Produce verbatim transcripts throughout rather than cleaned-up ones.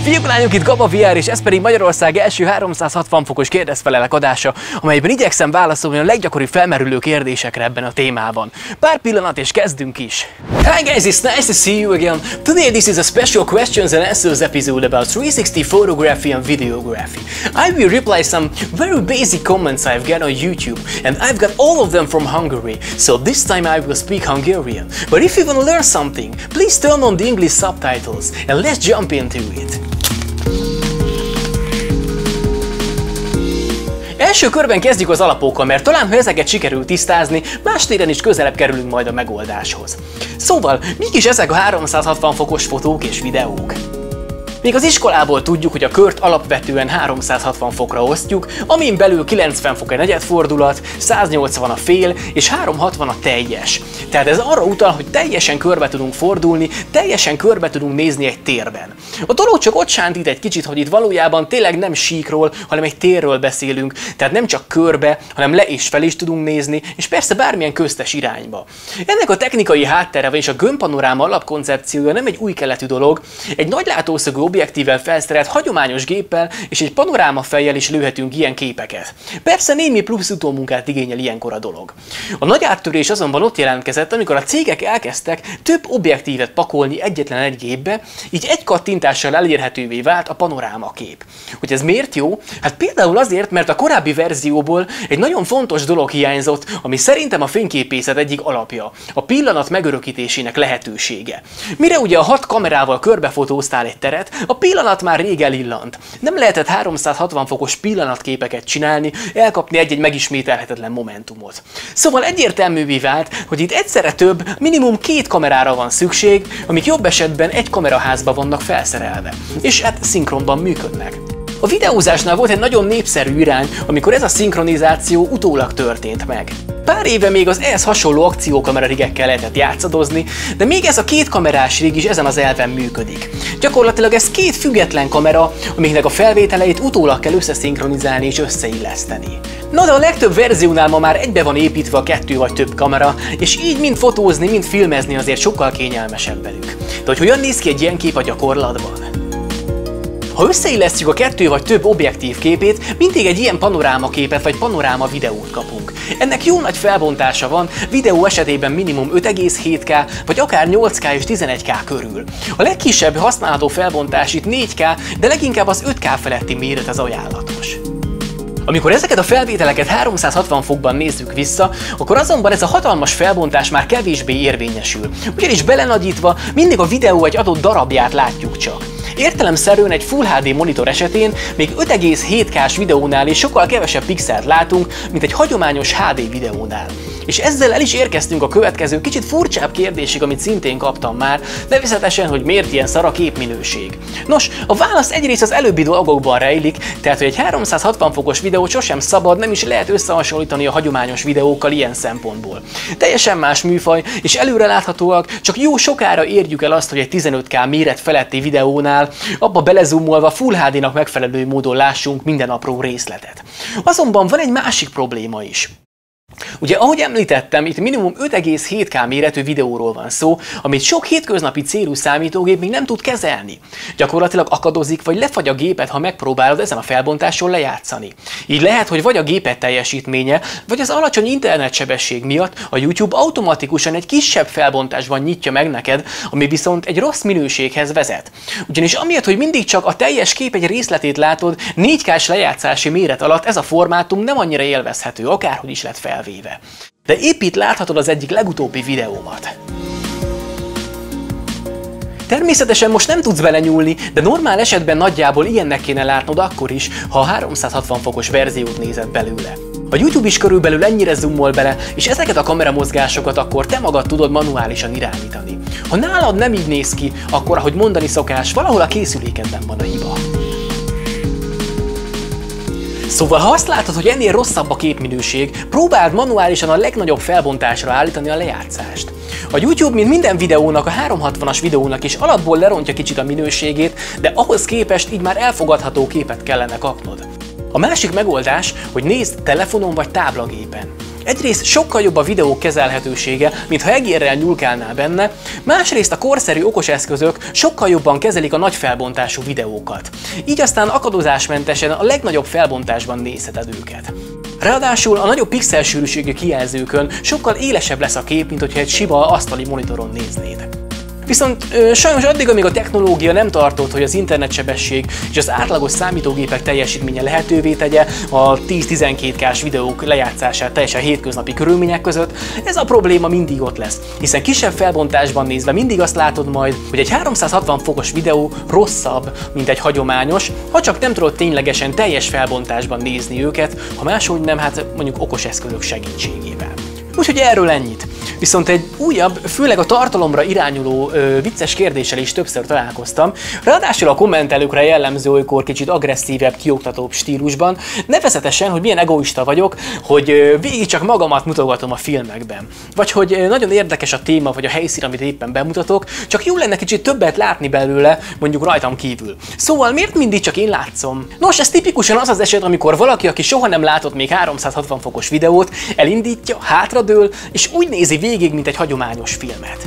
Fiúk, lányok, itt Gaba vé er, és ez pedig Magyarország első háromszázhatvan fokos kérdezfelelek adása, amelyben igyekszem válaszolni a leggyakoribb felmerülő kérdésekre ebben a témában. Pár pillanat és kezdünk is! Hi guys, it's nice to see you again. Today this is a special questions and answers episode about three sixty photography and videography. I will reply some very basic comments I've got on YouTube, and I've got all of them from Hungary, so this time I will speak Hungarian. But if you want to learn something, please turn on the English subtitles and let's jump into it. Első körben kezdjük az alapokkal, mert talán ha ezeket sikerül tisztázni, más téren is közelebb kerülünk majd a megoldáshoz. Szóval, mik is ezek a háromszázhatvan fokos fotók és videók? Még az iskolából tudjuk, hogy a kört alapvetően háromszázhatvan fokra osztjuk, amin belül kilencven fok a negyedfordulat, száznyolcvan a fél és háromszázhatvan a teljes. Tehát ez arra utal, hogy teljesen körbe tudunk fordulni, teljesen körbe tudunk nézni egy térben. A dolog csak ott sántít egy kicsit, hogy itt valójában tényleg nem síkról, hanem egy térről beszélünk, tehát nem csak körbe, hanem le és fel is tudunk nézni, és persze bármilyen köztes irányba. Ennek a technikai háttere, vagyis a gömbpanoráma alapkoncepciója nem egy új keletű dolog, egy nagy látószögű objektívvel felszerelt hagyományos géppel és egy panoráma fejjel is lőhetünk ilyen képeket. Persze némi plusz utómunkát igényel ilyenkor a dolog. A nagy áttörés azonban ott jelentkezett, amikor a cégek elkezdtek több objektívet pakolni egyetlen egy gépbe, így egy kattintással elérhetővé vált a panoráma kép. Hogy ez miért jó? Hát például azért, mert a korábbi verzióból egy nagyon fontos dolog hiányzott, ami szerintem a fényképészet egyik alapja, a pillanat megörökítésének lehetősége. Mire ugye a hat kamerával körbefotóztál egy teret, a pillanat már rég elillant. Nem lehetett háromszázhatvan fokos pillanatképeket csinálni, elkapni egy-egy megismételhetetlen momentumot. Szóval egyértelművé vált, hogy itt egyszerre több, minimum két kamerára van szükség, amik jobb esetben egy kameraházba vannak felszerelve, és hát szinkronban működnek. A videózásnál volt egy nagyon népszerű irány, amikor ez a szinkronizáció utólag történt meg. Pár éve még az ehhez hasonló akciókamera-rigekkel lehetett játszadozni, de még ez a két kamerás rig is ezen az elven működik. Gyakorlatilag ez két független kamera, amiknek a felvételeit utólag kell összeszinkronizálni és összeilleszteni. Na de a legtöbb verziónál ma már egybe van építve a kettő vagy több kamera, és így mind fotózni, mind filmezni azért sokkal kényelmesebb velük. De hogy hogyan néz ki egy ilyen kép a gyakorlatban? Ha összeillesztjük a kettő vagy több objektív képét, mindig egy ilyen panoráma képet vagy panoráma videót kapunk. Ennek jó nagy felbontása van, videó esetében minimum öt egész hét ká vagy akár nyolc ká és tizenegy ká körül. A legkisebb használható felbontás itt négy ká, de leginkább az öt ká feletti méret az ajánlatos. Amikor ezeket a felvételeket háromszázhatvan fokban nézzük vissza, akkor azonban ez a hatalmas felbontás már kevésbé érvényesül, ugyanis belenagyítva mindig a videó egy adott darabját látjuk csak. Értelemszerűen egy Full há dé monitor esetén még öt egész hét ká-s videónál is sokkal kevesebb pixelt látunk, mint egy hagyományos há dé videónál. És ezzel el is érkeztünk a következő kicsit furcsább kérdésig, amit szintén kaptam már, nevezetesen, hogy miért ilyen szar a képminőség. Nos, a válasz egyrészt az előbbi dolgokban rejlik, tehát hogy egy háromszázhatvan fokos videót sosem szabad, nem is lehet összehasonlítani a hagyományos videókkal ilyen szempontból. Teljesen más műfaj, és előreláthatóak, csak jó sokára érjük el azt, hogy egy tizenöt ká méret feletti videónál abba belezumolva Full há dé-nak megfelelő módon lássunk minden apró részletet. Azonban van egy másik probléma is. Ugye, ahogy említettem, itt minimum öt egész hét ká méretű videóról van szó, amit sok hétköznapi célú számítógép még nem tud kezelni. Gyakorlatilag akadozik vagy lefagy a gépet, ha megpróbálod ezen a felbontáson lejátszani. Így lehet, hogy vagy a gépet teljesítménye, vagy az alacsony internetsebesség miatt a YouTube automatikusan egy kisebb felbontásban nyitja meg neked, ami viszont egy rossz minőséghez vezet. Ugyanis amiatt, hogy mindig csak a teljes kép egy részletét látod, négy ká-s lejátszási méret alatt ez a formátum nem annyira élvezhető, akárhogy is lett felvéve. De épp itt láthatod az egyik legutóbbi videómat. Természetesen most nem tudsz belenyúlni, de normál esetben nagyjából ilyennek kéne látnod akkor is, ha a háromszázhatvan fokos verziót nézed belőle. A YouTube is körülbelül ennyire zoomol bele, és ezeket a kameramozgásokat akkor te magad tudod manuálisan irányítani. Ha nálad nem így néz ki, akkor ahogy mondani szokás, valahol a készülékedben van a hiba. Szóval ha azt látod, hogy ennél rosszabb a képminőség, próbáld manuálisan a legnagyobb felbontásra állítani a lejátszást. A YouTube, mint minden videónak, a háromszázhatvanas videónak is alapból lerontja kicsit a minőségét, de ahhoz képest így már elfogadható képet kellene kapnod. A másik megoldás, hogy nézd telefonon vagy táblagépen. Egyrészt sokkal jobb a videók kezelhetősége, mintha egérrel nyúlkálnál benne, másrészt a korszerű okos eszközök sokkal jobban kezelik a nagy felbontású videókat. Így aztán akadozásmentesen a legnagyobb felbontásban nézheted őket. Ráadásul a nagyobb pixelsűrűségű kijelzőkön sokkal élesebb lesz a kép, mint hogyha egy sima asztali monitoron néznéd. Viszont ö, sajnos addig, amíg a technológia nem tartott, hogy az internetsebesség és az átlagos számítógépek teljesítménye lehetővé tegye a tíz-tizenkét ká-s videók lejátszását teljesen hétköznapi körülmények között, ez a probléma mindig ott lesz, hiszen kisebb felbontásban nézve mindig azt látod majd, hogy egy háromszázhatvan fokos videó rosszabb, mint egy hagyományos, ha csak nem tudod ténylegesen teljes felbontásban nézni őket, ha máshogy nem, hát mondjuk okos eszközök segítségével. Úgyhogy erről ennyit. Viszont egy újabb, főleg a tartalomra irányuló ö, vicces kérdéssel is többször találkoztam, ráadásul a kommentelőkre jellemző olykor kicsit agresszívebb, kioktatóbb stílusban, nevezetesen, hogy milyen egoista vagyok, hogy ö, végig csak magamat mutogatom a filmekben. Vagy hogy ö, nagyon érdekes a téma, vagy a helyszín, amit éppen bemutatok, csak jó lenne kicsit többet látni belőle, mondjuk rajtam kívül. Szóval miért mindig csak én látszom? Nos, ez tipikusan az az eset, amikor valaki, aki soha nem látott még háromszázhatvan fokos videót, elindítja, hátradől, és úgy nézi végig, mint egy hagyományos filmet.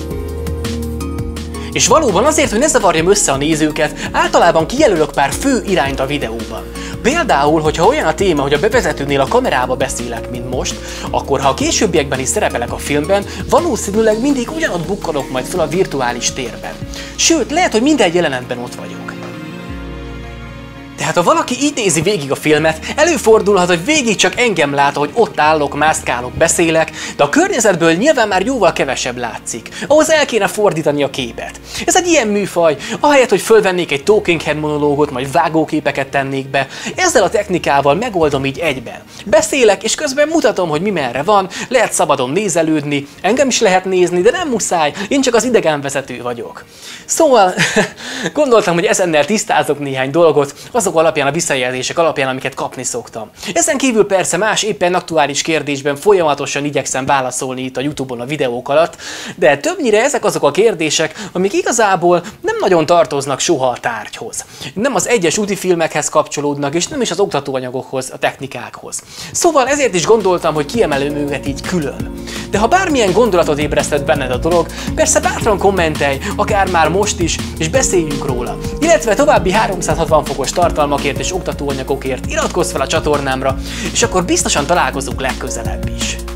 És valóban azért, hogy ne zavarjam össze a nézőket, általában kijelölök pár fő irányt a videóban. Például, hogyha olyan a téma, hogy a bevezetőnél a kamerába beszélek, mint most, akkor ha a későbbiekben is szerepelek a filmben, valószínűleg mindig ugyanott bukkanok majd fel a virtuális térben. Sőt, lehet, hogy minden jelenetben ott vagyok. Tehát ha valaki így nézi végig a filmet, előfordulhat, hogy végig csak engem lát, hogy ott állok, mászkálok, beszélek, de a környezetből nyilván már jóval kevesebb látszik. Ahhoz el kéne fordítani a képet. Ez egy ilyen műfaj, ahelyett, hogy fölvennék egy talking head monológot, majd vágóképeket tennék be, ezzel a technikával megoldom így egyben. Beszélek, és közben mutatom, hogy mi merre van, lehet szabadon nézelődni, engem is lehet nézni, de nem muszáj, én csak az idegenvezető vagyok. Szóval gondoltam, hogy ezennel tisztázok néhány dolgot, azok alapján, a visszajelzések alapján, amiket kapni szoktam. Ezen kívül persze más éppen aktuális kérdésben folyamatosan igyekszem válaszolni itt a YouTube-on a videók alatt, de többnyire ezek azok a kérdések, amik igazából nem nagyon tartoznak soha a tárgyhoz. Nem az egyes úti filmekhez kapcsolódnak, és nem is az oktatóanyagokhoz, a technikákhoz. Szóval ezért is gondoltam, hogy kiemelem őket így külön. De ha bármilyen gondolatot ébresztett benned a dolog, persze bátran kommentelj, akár már most is, és beszéljünk róla. Illetve további háromszázhatvan fokos tartalmakért és oktatóanyagokért iratkozz fel a csatornámra, és akkor biztosan találkozunk legközelebb is.